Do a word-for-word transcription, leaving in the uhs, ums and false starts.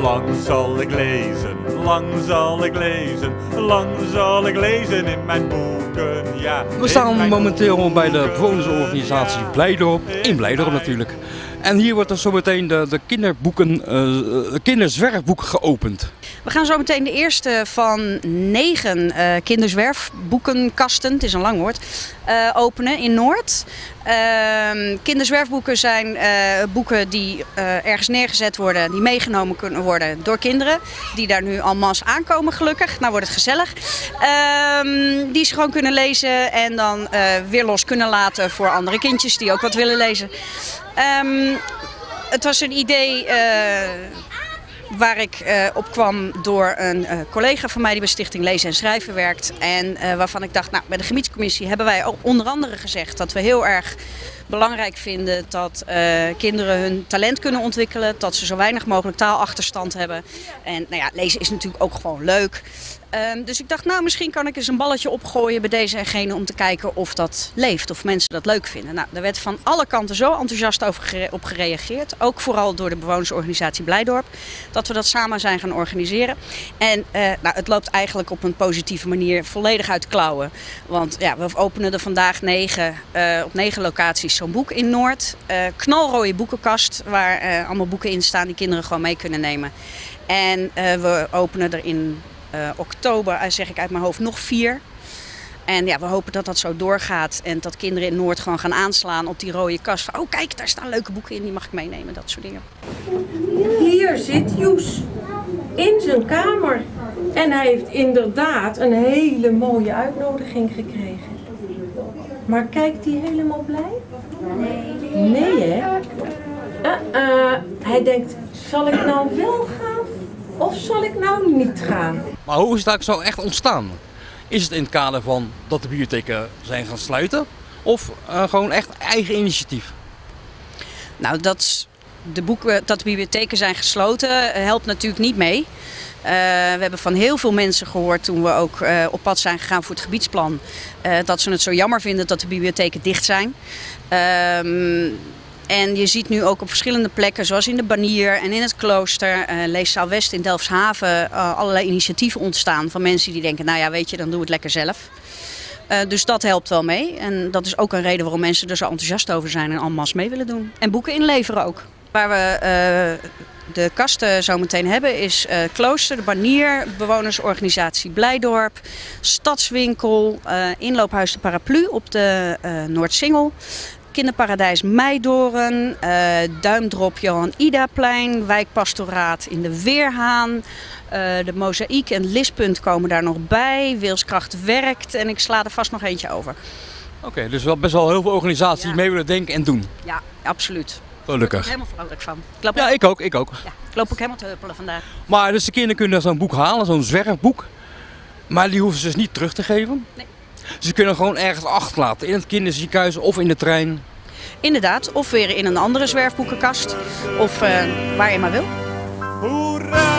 Lang zal ik lezen, lang zal ik lezen, lang zal ik lezen in mijn boeken, ja. We staan momenteel bij de bewonersorganisatie Blijdorp, in Blijdorp natuurlijk. En hier wordt er zometeen de, de kinderboeken, uh, kinderzwerfboek geopend. We gaan zo meteen de eerste van negen uh, kinderzwerfboekenkasten, het is een lang woord, uh, openen in Noord. Uh, kinderzwerfboeken zijn uh, boeken die uh, ergens neergezet worden, die meegenomen kunnen worden door kinderen. Die daar nu en masse aankomen gelukkig, nou wordt het gezellig. Uh, die ze gewoon kunnen lezen en dan uh, weer los kunnen laten voor andere kindjes die ook wat willen lezen. Um, het was een idee uh, waar ik uh, op kwam door een uh, collega van mij die bij Stichting Lezen en Schrijven werkt. En uh, waarvan ik dacht, nou, bij de gebiedscommissie hebben wij ook onder andere gezegd dat we heel erg belangrijk vinden dat uh, kinderen hun talent kunnen ontwikkelen. Dat ze zo weinig mogelijk taalachterstand hebben. En nou ja, lezen is natuurlijk ook gewoon leuk. Um, dus ik dacht, nou misschien kan ik eens een balletje opgooien bij deze en gene om te kijken of dat leeft, of mensen dat leuk vinden. Nou, daar werd van alle kanten zo enthousiast over gere op gereageerd, ook vooral door de bewonersorganisatie Blijdorp, dat we dat samen zijn gaan organiseren. En uh, nou, het loopt eigenlijk op een positieve manier volledig uit de klauwen. Want ja, we openen er vandaag negen, uh, op negen locaties zo'n boek in Noord. Uh, knalrooie boekenkast waar uh, allemaal boeken in staan die kinderen gewoon mee kunnen nemen. En uh, we openen er in Uh, oktober, uh, zeg ik uit mijn hoofd, nog vier. En ja, we hopen dat dat zo doorgaat en dat kinderen in Noord gewoon gaan aanslaan op die rode kast. Van, oh kijk, daar staan leuke boeken in, die mag ik meenemen, dat soort dingen. Hier zit Joes in zijn kamer. En hij heeft inderdaad een hele mooie uitnodiging gekregen. Maar kijkt hij helemaal blij? Nee. Nee, hè? Uh, uh, hij denkt, zal ik nou wel gaan? Of zal ik nou niet gaan? Maar hoe is het eigenlijk zo echt ontstaan? Is het in het kader van dat de bibliotheken zijn gaan sluiten? Of uh, gewoon echt eigen initiatief? Nou, dat de, boeken, dat de bibliotheken zijn gesloten helpt natuurlijk niet mee. Uh, we hebben van heel veel mensen gehoord toen we ook uh, op pad zijn gegaan voor het gebiedsplan. Uh, dat ze het zo jammer vinden dat de bibliotheken dicht zijn. Uh, En je ziet nu ook op verschillende plekken, zoals in de Banier en in het Klooster, uh, Leeszaal West in Delfshaven, uh, allerlei initiatieven ontstaan van mensen die denken, nou ja, weet je, dan doen we het lekker zelf. Uh, dus dat helpt wel mee. En dat is ook een reden waarom mensen er zo enthousiast over zijn en en masse mee willen doen. En boeken inleveren ook. Waar we uh, de kasten zo meteen hebben is uh, Klooster, de Banier, bewonersorganisatie Blijdorp, Stadswinkel, uh, inloophuis de Paraplu op de uh, Noordsingel. Kinderparadijs Meidoren, uh, Duimdrop Johan Idaplein, wijkpastoraat in de Weerhaan, uh, de Mozaïek en Lispunt komen daar nog bij, Wilskracht Werkt en ik sla er vast nog eentje over. Oké, okay, dus wel best wel heel veel organisaties die ja. mee willen denken en doen. Ja, absoluut. Gelukkig. Ik ben er helemaal vrolijk van. Ik loop ja, ook, ik ook, ik ook. Ja, ik loop ook helemaal te huppelen vandaag. Maar dus de kinderen kunnen zo'n boek halen, zo'n zwerfboek, maar die hoeven ze dus niet terug te geven? Nee. Ze kunnen gewoon ergens achterlaten, in het kinderziekenhuis of in de trein? Inderdaad, of weer in een andere zwerfboekenkast, of uh, waar je maar wil. Hoera!